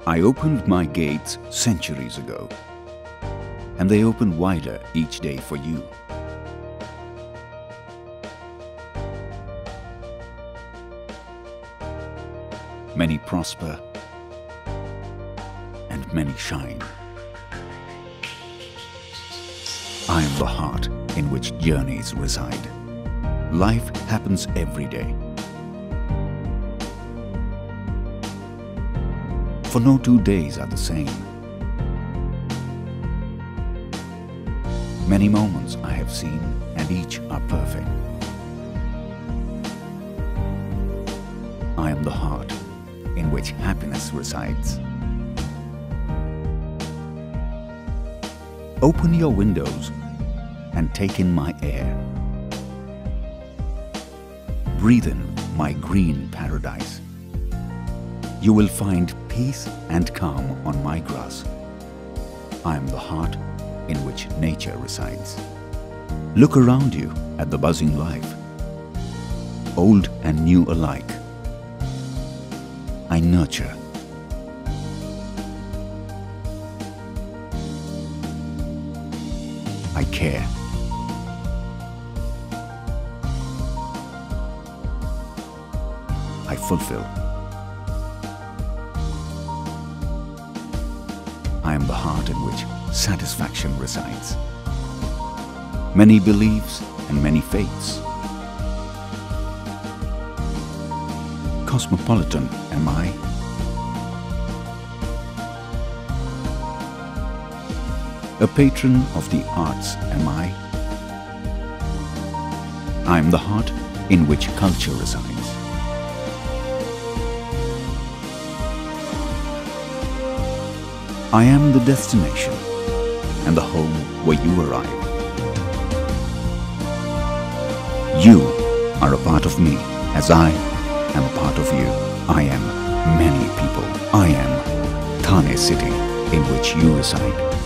I opened my gates centuries ago, and they open wider each day for you. Many prosper, and many shine. I am the heart in which journeys reside. Life happens every day. For no 2 days are the same. Many moments I have seen, and each are perfect. I am the heart in which happiness resides. Open your windows and take in my air. Breathe in my green paradise. You will find peace and calm on my grass. I am the heart in which nature resides. Look around you at the buzzing life, old and new alike. I nurture. I care. I fulfill. I am the heart in which satisfaction resides. Many beliefs and many faiths. Cosmopolitan am I. A patron of the arts am I. I am the heart in which culture resides. I am the destination and the home where you arrive. You are a part of me as I am a part of you. I am many people. I am Thane city in which you reside.